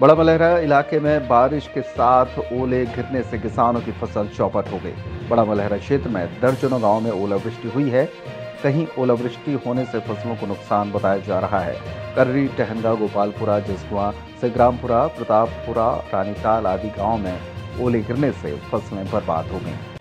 बड़ा मलहरा इलाके में बारिश के साथ ओले गिरने से किसानों की फसल चौपट हो गई। बड़ा मलहरा क्षेत्र में दर्जनों गांव में ओलावृष्टि हुई है। कहीं ओलावृष्टि होने से फसलों को नुकसान बताया जा रहा है। कर्री, टहनगा, गोपालपुरा, जसकुआ, सिग्रामपुरा, प्रतापपुरा, रानीताल आदि गांव में ओले गिरने से फसलें बर्बाद हो गईं।